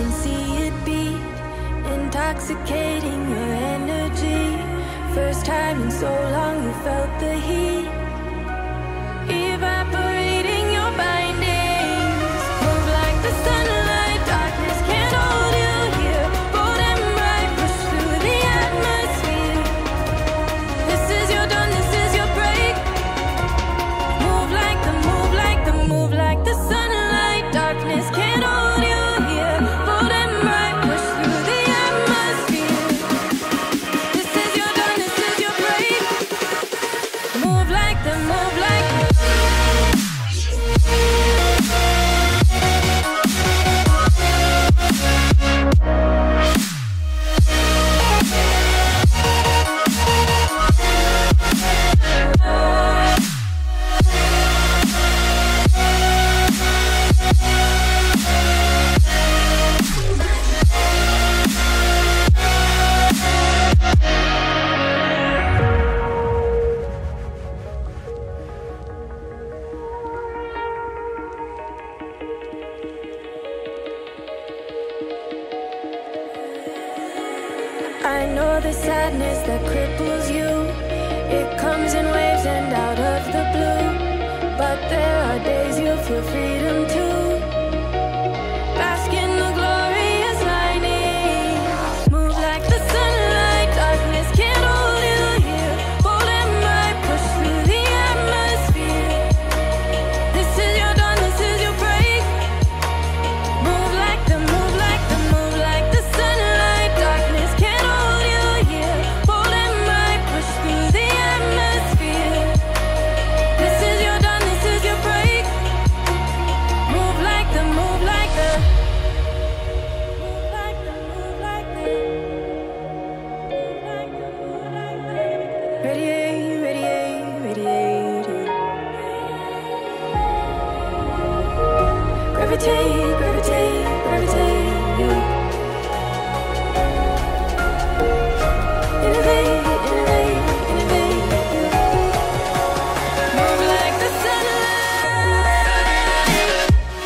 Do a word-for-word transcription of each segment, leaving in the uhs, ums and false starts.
can see it beat, intoxicating your energy. First time in so long you felt the heat, evaporating your bindings. Move like the sunlight, darkness can't hold you here. Bold and bright, push through the atmosphere. This is your dawn, this is your break. Move like the, move like the, move like the sunlight, darkness can't hold you here. Bold and bright, push through the atmosphere. This is your dawn, this is your break. Move like the, move like the. I know the sadness that cripples you. It comes in waves and out of the blue. But there are days you feel freedom too. Bask in the glorious lightning. Move like the sunlight, darkness can't hold you here. Bold and bright, push through the atmosphere. This is your dawn, this is your break. Move like the, move like the, move like the sunlight, darkness can't hold you here. Bold and bright, push through the atmosphere. This is your dawn, this is your break. Move like the, move like the, move like the, move like the, move like the, move like the. Radiate, radiate, radiate. Gravitate, gravitate, gravitate. Innovate, innovate, innovate. Move like the sunlight.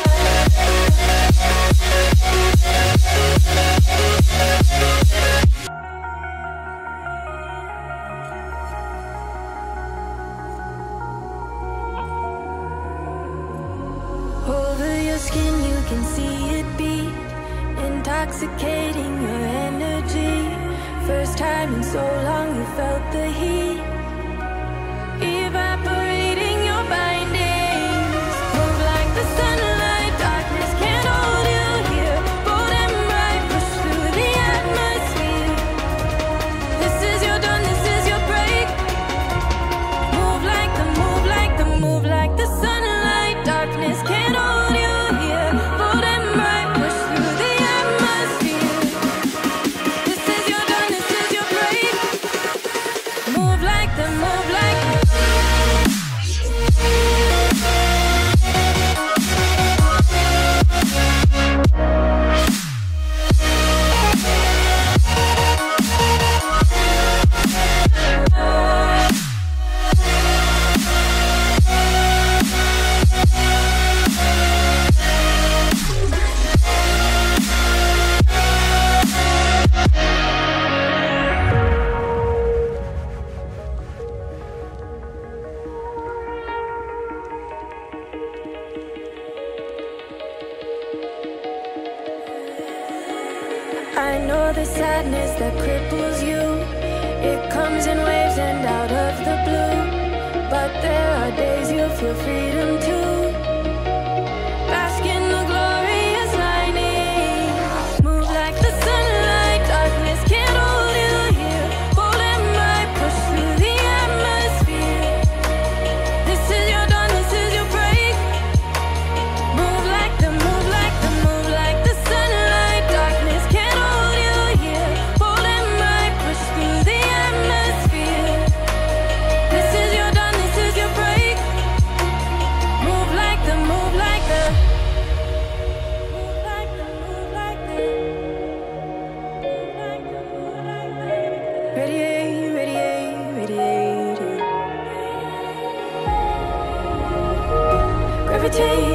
Over your skin you can see it beat, intoxicating your energy. First time in so long you felt the heat, evaporating your bindings. Move like the sunlight, darkness can't hold you here. Bold and bright, push through the atmosphere. This is your dawn, this is your break. Move like the, move like the, move like the sunlight, darkness can't hold you here. Bold and bright, push through the atmosphere. This is your dawn, this is your break. Move like the, move like the. I know the sadness that cripples you. It comes in waves and out of the blue. But there are days you feel freedom too. Bask in the glorious lightning. Move like the sunlight, darkness can't hold you here. Bold and bright, push through the atmosphere. This is your dawn, this is your break. Move like the, move like the, move like the sunlight, darkness can't hold you here. Bold and bright, push through the atmosphere. This is your dawn, this is your break. Move like the, move like the, move like the, move like the, move like the, move like the. Radiate, radiate, radiate. Gravitate.